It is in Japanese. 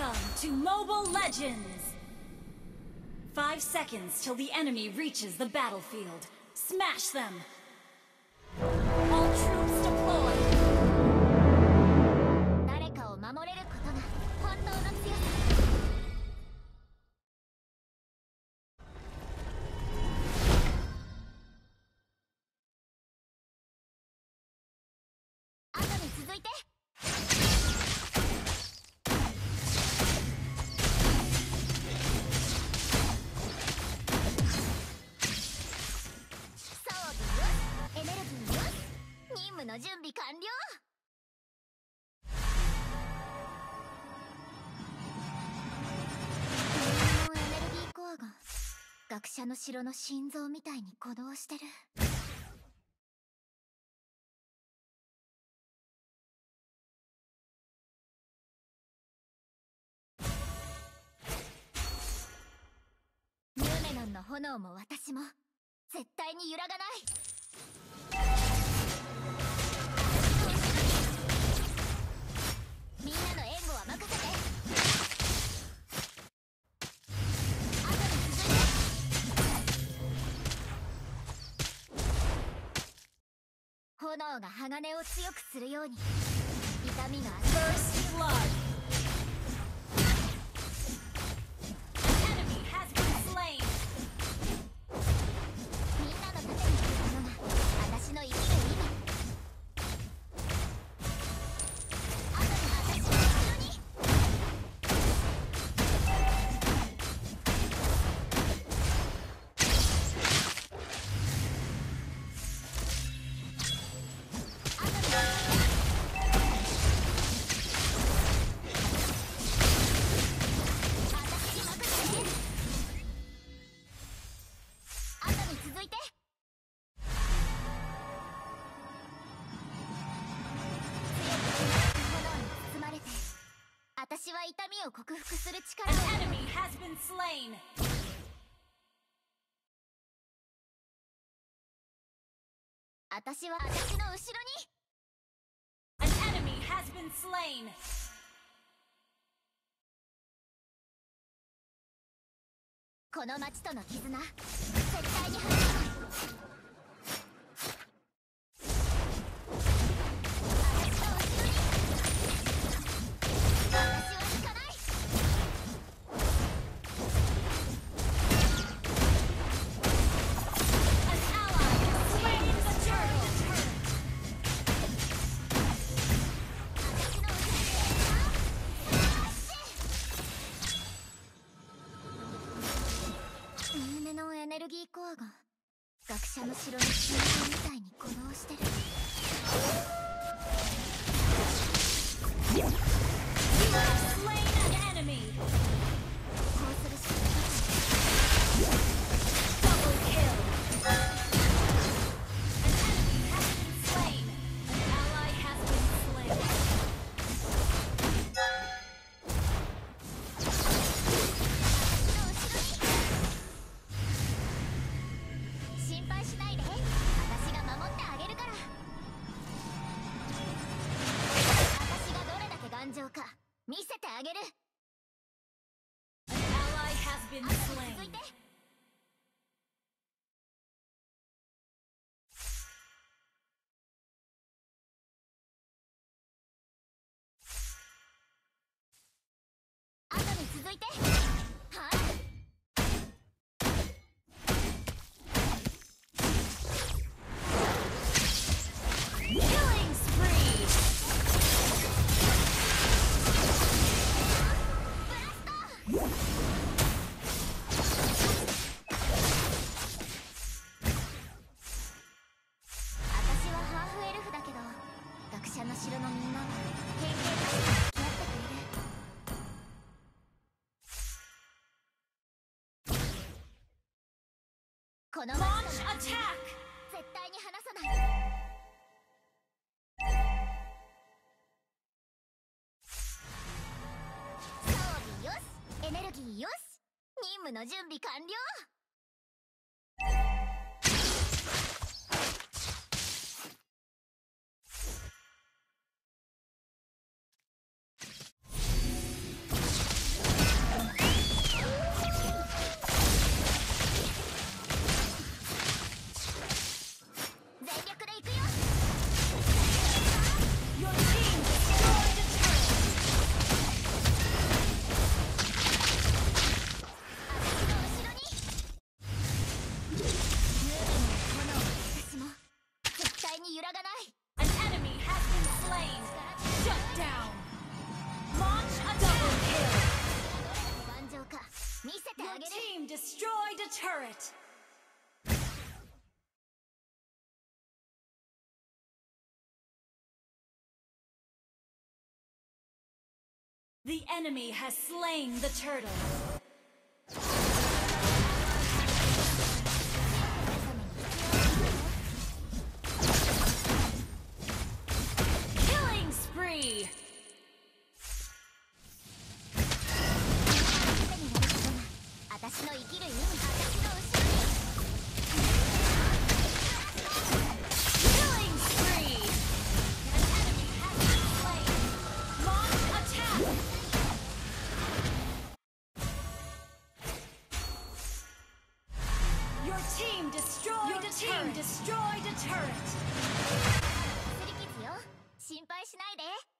Welcome to Mobile Legends! 5 seconds till the enemy reaches the battlefield. Smash them! All troops deployed! 誰かを守れることが本当の強さ。後に続いて。エネルギーよし、任務の準備完了。このエネルギーコアが学者の城の心臓みたいに鼓動してる。ヌーメノンの炎も私も絶対に揺らがない。みんなの援護は任せて。後に続いて。炎が鋼を強くするように痛みがある。 First blood! An enemy has been slain! みんなの盾になるものが私の生きる意味。後に私の後ろに。後に続いて。炎に包まれて私は痛みを克服する力 An を。 enemy has been slain! 私は私の後ろに。 An enemy has been slain! この町との絆絶対に離さない。私の後ろに。私は引かない。 An ally has slain the turtle! 私の後ろに。ヌーメノンエネルギーコアが学者の城の心臓みたいに鼓動してる。 You have slain an enemy! こうするしかない。 Double kill! An enemy has been slain! An ally has been slain! 私の後ろに。心配しないで、私が守ってあげるから。私がどれだけ頑丈か見せてあげる。 An ally has been 続い slain! て。後に続いて。はい。 Killing spree! ブラスト。私はハーフエルフだけど学者の城のみんなは変形なしに付き合ってくれる。この Launch 町との attack! 絶対に離さない。装備よし、エネルギーよし、任務の準備完了。 destroyed a turret! The enemy has slain the turtle. Killing spree! Killing spree! An enemy has been slain. Launch attack! Your team destroyed a turret. すり傷よ心配しないで